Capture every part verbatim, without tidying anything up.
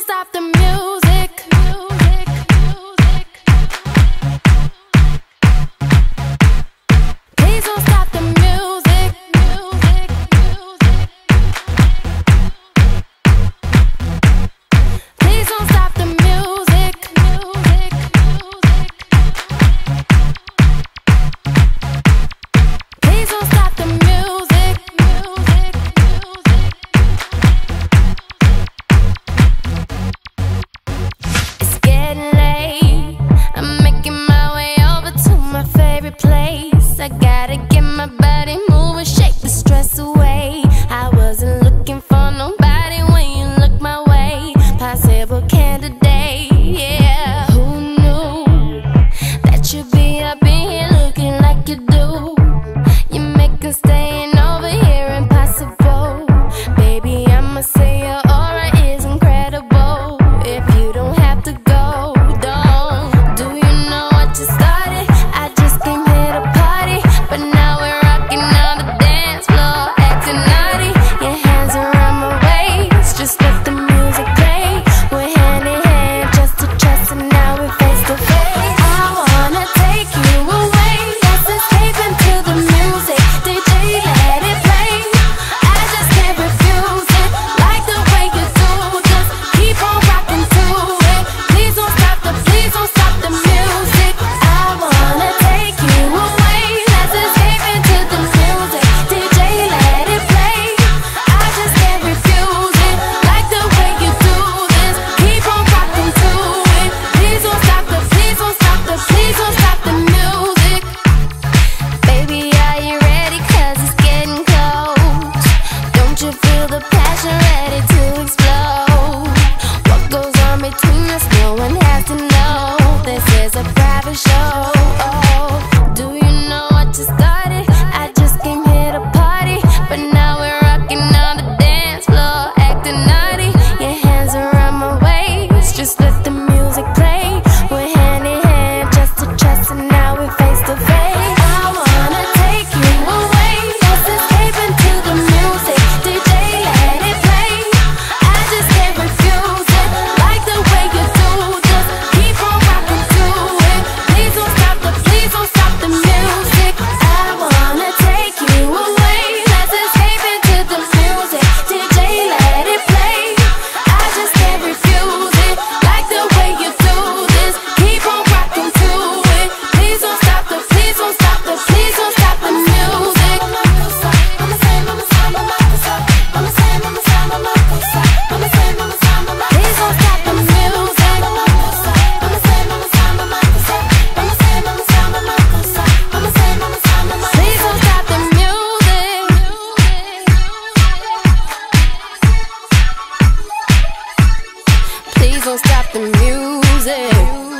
stop the music. Please don't stop the music. Please don't stop the music. Please don't stop the music. It's getting late. I'm making my way over to my favorite place. I gotta get my body moving, shake the stress away. I wasn't looking for nobody when you look my way. Possible candidate, yeah. Who knew that you'd be up in here looking like you do? You make us staying over here impossible. Baby, I'ma say your aura is incredible. If you don't have to go, don't. Do you know what you started? I just came here to party, but now we're rocking on the dance floor, acting naughty. Your hands around my waist, just let the music play. We're hand in hand, chest to chest, and now we're face to face. I wanna take you away, let's escape into the music. D J, let it play. I just can't refuse it, like the way you do. Just keep on rocking to it. Please don't stop the, please don't stop the music. I wanna take you away, let's escape into the music. D J, let it play. I just can't refuse it, like the way you do this. Keep on rocking to it. Please don't stop the, please don't stop the, please don't stop the music. Baby, are you ready? 'Cause it's getting close. Don't you feel the passion ready to explode? What goes on between us, no one has to know. This is a private show. Oh, do you know what you started? I just came here to party, but now we're rocking on the dance floor, acting naughty. Your hands around my waist, just let the music play. We're hand in hand, chest to chest, and now we're face to face. I wanna take you away, let's escape into the music. D J, let it play. I just can't refuse it, like the way you do. Just keep on rocking to it. Please don't stop the, please don't stop the music. I wanna take you away, let's escape into the music. D J, let it play. I just can't refuse it, like the way you do this. Keep on rocking to it. Please don't stop the, please don't stop the, please don't stop the music. Mama say, mama say, mama say, mama say, mama say, mama say, mama say, mama say, mama say. Please don't stop the music. Mama say, mama say, mama say, mama say, mama say, mama say, mama say, mama say, mama say. Please don't stop the music. Please don't stop the music.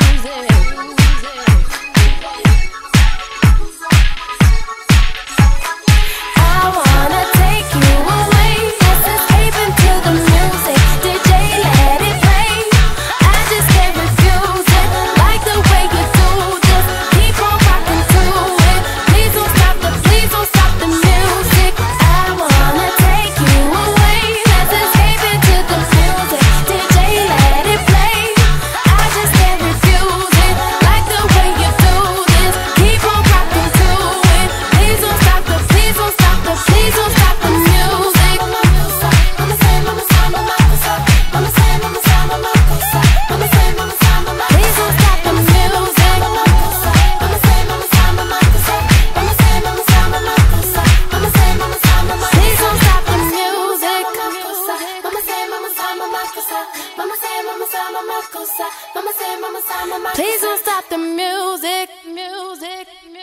I wanna take you away, let's escape into the music. D J, let it play. I just can't refuse it, like the way you do. Just keep on rocking to it. Please don't stop the, please don't stop the music. I wanna take you away, let's escape into the music. D J, let it play. I just can't refuse it, like the way you do this. Keep on rocking to it. Please don't stop the, please don't stop the, please don't stop the music. Mama say, mama say, mama say, mama say, mama say, mama say, mama say, mama say, mama say. Please don't stop the music. Mama say, mama say, mama say, mama say, mama say, mama say, mama say, mama say, mama say. Please don't stop the music. Mama say, mama say, mama say, mama say, mama say, mama say, mama say, mama say, mama say. Please don't stop the music. Music.